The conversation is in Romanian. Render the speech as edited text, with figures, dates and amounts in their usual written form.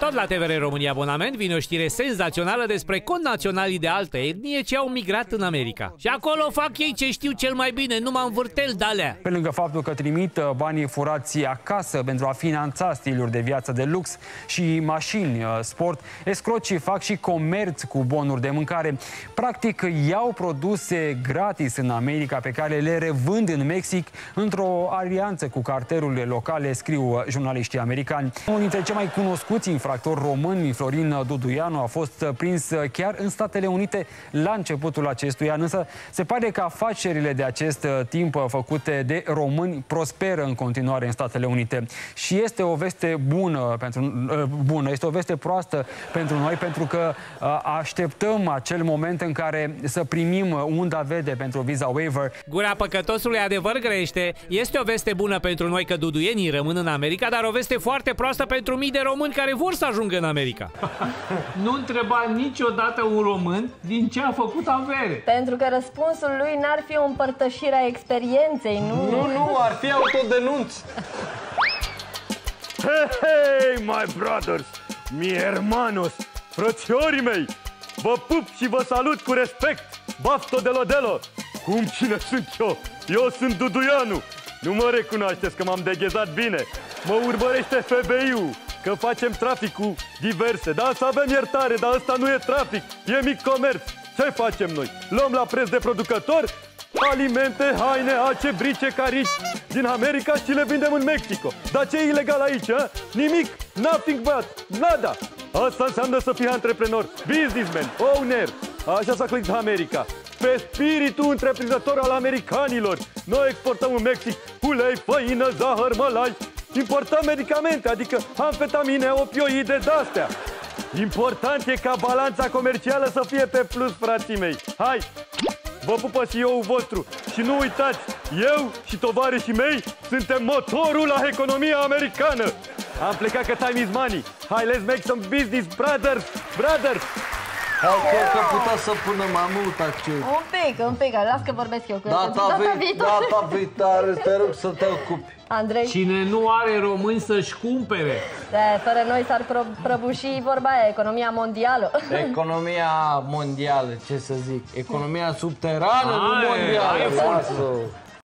Tot la TVR România Abonament vine o știre senzațională despre connaționalii de altă etnie ce au migrat în America. Și acolo fac ei ce știu cel mai bine, numai învârtel de-alea. Pe lângă faptul că trimit banii furați acasă pentru a finanța stiluri de viață de lux și mașini sport, escrocii fac și comerț cu bonuri de mâncare. Practic, iau produse gratis în America pe care le revând în Mexic într-o alianță cu cartelurile locale, scriu jurnaliștii americani. Unul dintre cei mai cunoscuți infractori români, Florin Duduianu, a fost prins chiar în Statele Unite la începutul acestui an, însă se pare că afacerile de acest timp făcute de români prosperă în continuare în Statele Unite. Și este o veste bună, este o veste proastă pentru noi, pentru că așteptăm acel moment în care să primim unda verde pentru visa waiver. Gura păcătosului adevăr grește. Este o veste bună pentru noi că duduienii rămân în America, dar o veste foarte proastă pentru mii de români care vor să ajungă în America. Nu întreba niciodată un român din ce a făcut avere. Pentru că răspunsul lui n-ar fi o împărtășire a experienței, nu? Nu, ar fi autodenunț. Hey, my brothers, mi hermanos, frățiorii mei, vă pup și vă salut cu respect, bafto de lodelo. Cum cine sunt eu? Eu sunt Duduianu. Nu mă recunoașteți că m-am deghezat bine. Mă urmărește FBI-ul, că facem trafic cu diverse. Da, să avem iertare, dar ăsta nu e trafic, e mic comerț. Ce facem noi? Luăm la preț de producător alimente, haine, ace, brice, carici din America și le vindem în Mexico. Dar ce e ilegal aici, a? Nimic, nothing but, nada. Asta înseamnă să fii antreprenor, businessman, owner. Așa s-a clădit America. Pe spiritul întreprinzător al americanilor. Noi exportăm în Mexic ulei, făină, zahăr, mălai. Importăm medicamente, adică amfetamine, opioide, de-astea. Important e ca balanța comercială să fie pe plus, frații mei. Hai, vă pupă CEO-ul vostru. Și nu uitați, eu și tovarășii mei suntem motorul la economia americană. Am plecat că time is money. Hai, let's make some business, brothers, brothers. Hai, cred că putea să pună mai mult accent. Un pic, las că vorbesc eu cu data viitoare, te rog să te ocupi. Andrei? Cine nu are români să-și cumpere. Fără noi s-ar prăbuși vorba aia, economia mondială. Economia mondială, ce să zic? Economia subterană, nu mondială.